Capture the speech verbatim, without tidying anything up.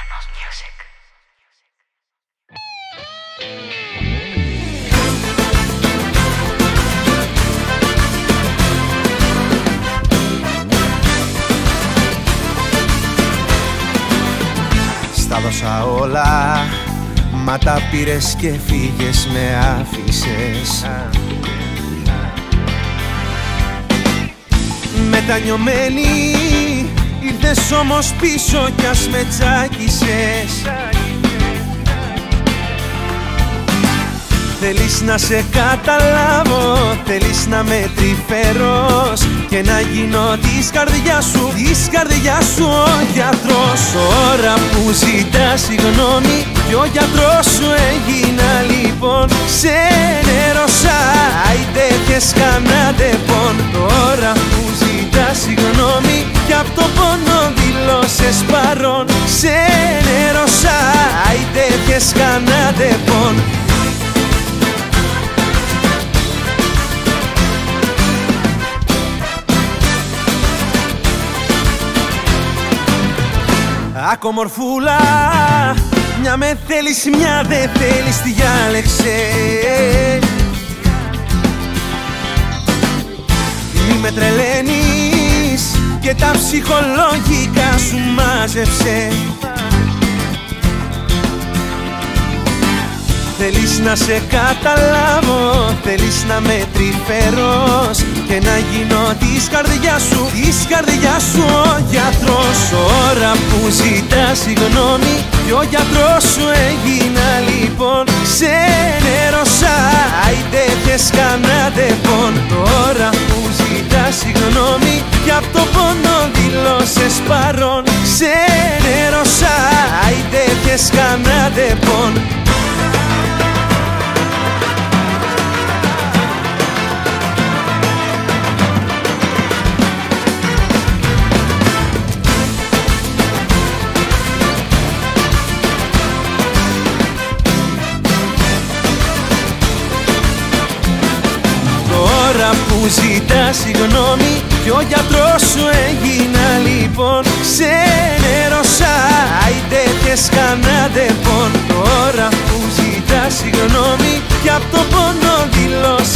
Στα δώσα όλα, μα τα πήρες και φύγες, με άφησες μετανιωμένη. Ήρθες όμως πίσω κι ας με τσάκισες. Θέλεις να σε καταλάβω, θέλεις να με τρυφερός και να γίνω της καρδιάς σου, της καρδιάς σου ο γιατρός. Ώρα που ζητάς συγγνώμη κι ο γιατρός σου έγινα λοιπόν, σε νερώσα, άιντε έχεις κανένα τεπών. Τώρα που ζητάς συγγνώμη κι απ' το πόνο δηλώσες παρόν, σε νερώσα, άιντε έχεις κανένα τεπών. Ακομορφούλα, μια με θέλεις, μια δεν θέλεις, διάλεξε. Μη με τρελαίνεις και τα ψυχολογικά σου μάζεψε. Θέλεις να σε καταλάβω, θέλεις να με τρυφερός και να γίνω της καρδιάς σου, της καρδιάς σου ο γιατρός. Ώρα που ζητάς συγγνώμη κι ο γιατρός σου έγινα λοιπόν, σε νερώσα, άιντε έχεις κανένα τεπών. Τώρα που ζητάς συγγνώμη κι απ' το πόνο δηλώσες παρόν, σε νερώσα, άιντε έχεις κανένα τεπών. Τώρα που ζητάς συγγνώμη κι ο γιατρός σου έγινα λοιπόν, σε νερώσα, άιντε έχεις κανένα τεπών. Τώρα που ζητάς συγγνώμη κι απ' το πόνο δηλώσες